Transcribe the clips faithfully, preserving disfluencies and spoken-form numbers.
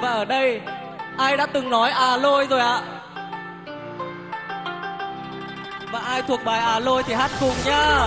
Và ở đây ai đã từng nói à lôi rồi ạ? Và ai thuộc bài à lôi thì hát cùng nhá.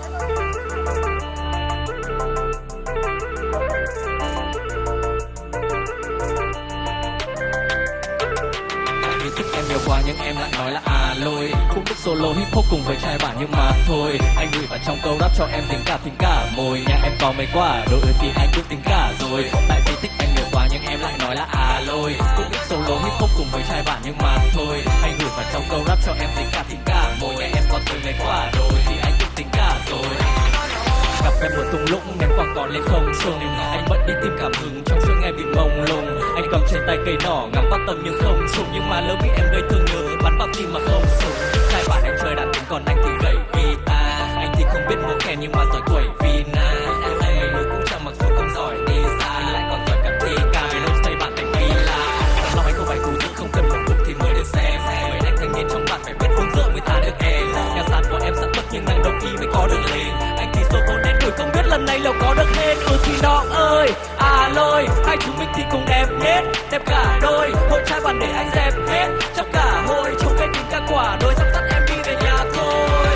Vì thích em nhiều quá nhưng em lại nói là à lôi. Cũng thích solo hip hop cùng với trai bản nhưng mà thôi. Anh gửi vào trong câu rap cho em tính cả tính cả mồi. Nhà em có mấy quả đồ ơi thì anh cũng tính cả rồi. Tại vì thích anh nhiều quá nhưng em lại nói là à lôi. Cũng thích solo hip hop cùng với trai bản nhưng mà thôi. Anh gửi vào trong câu rap cho em tính cả tính cả mồi. Nhà em có tới mấy quả đồ ơi thì anh cũng tính cả rồi. Gặp em một thung lũng ném quả còn lên không trung. Anh bận đi tìm cảm hứng trong suốt ngày bị mông lung. Anh cầm trên tay cây nỏ ngắm vào tầm nhưng không trùng. Nhưng mà lỡ bị em gây thương nhớ bắn vào tim mà không súng. Trai bạn anh chơi đàn tính còn anh thì gậy guitar. Anh thì không biết múa kèn nhưng mà giỏi quẩy vina. Anh mấy người cũng chẳng mặc dù không giỏi đi xa. Anh lại còn giỏi cả thi ca vì lâu xây bạn thành villa. Tầm lòng anh không phải cú giữ không cần một cục thì mới được xem. Mấy anh thanh niên trong bạn phải biết uống rượu mới thả được em. Nhà sàn của em sẵn bật nhưng năng động ý mới có được lên. Anh thì số vốn đen đuổi không biết lần này liệu có được hết. Ừ thì nó ơi à lôi. Hai chúng mình thì cùng đẹp nhất đẹp cả đôi. Hội trai bàn để anh dẹp hết trong cả hội. Chúng cây kính cả quả đôi sắp dắt em đi về nhà thôi.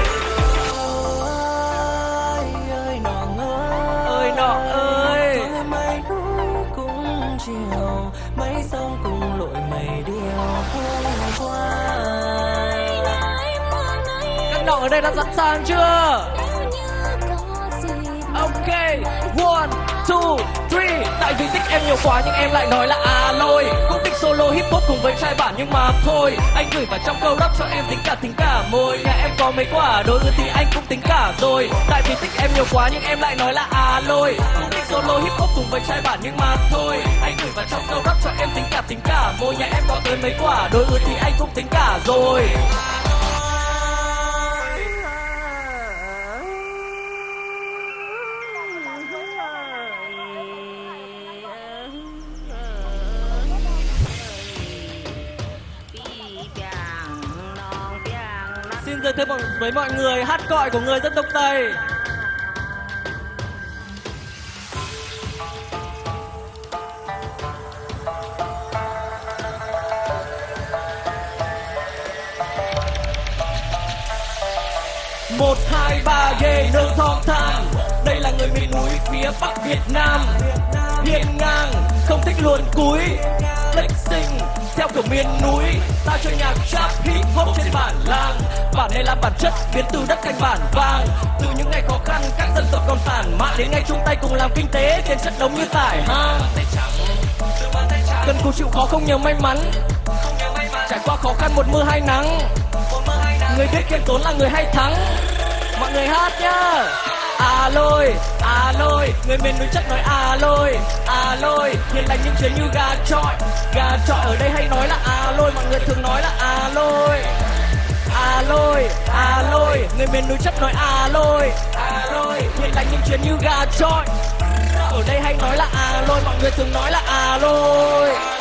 Ơi ơi nọ Ơi nọ ơi mây núi cũng chiều. Mấy sông cùng lội mây điêu qua. Các nọ ở đây đã sẵn sàng chưa? Ok, one, two, three. Tại vì thích em nhiều quá nhưng em lại nói là à lôi. Cũng thích solo hip hop cùng với trai bản nhưng mà thôi. Anh gửi vào trong câu rap cho em tính cả tính cả mồi. Nhà em có mấy quả đôi thì anh cũng tính cả rồi. Tại vì thích em nhiều quá nhưng em lại nói là à lôi. Cũng thích solo hip hop cùng với trai bản nhưng mà thôi. Anh gửi vào trong câu rap cho em tính cả tính cả mồi. Nhà em có tới mấy quả đôi thì anh cũng tính cả rồi. Xin giới thiệu với mọi người hát cọi của người dân tộc Tây. Một hai ba ghê nương thong thang. Đây là người miền núi phía Bắc Việt Nam. Hiên ngang không thích luồn cúi. Lệch sinh theo kiểu miền núi. Ta chơi nhạc trap hip hop trên bản làng. Bản này là bản chất biến từ đất thành bản vàng. Từ những ngày khó khăn các dân tộc còn tản mạn đến ngày chung tay cùng làm kinh tế tiền chất đống như tải hang. Cần cù chịu khó không nhớ may mắn. Trải qua khó khăn một mưa hai nắng. Người biết kiêm tốn là người hay thắng. Mọi người hát nhá. À lôi, à lôi, người miền núi chắc nói à lôi, à lôi, hiền lành nhưng chế như gà trọi. Gà trọi ở đây hay nói là à lôi, mọi người thường nói là à lôi. À lôi, à lôi, người miền núi chắc nói à lôi, à lôi, hiền lành nhưng chế như gà trọi. Ở đây hay nói là à lôi, mọi người thường nói là à lôi.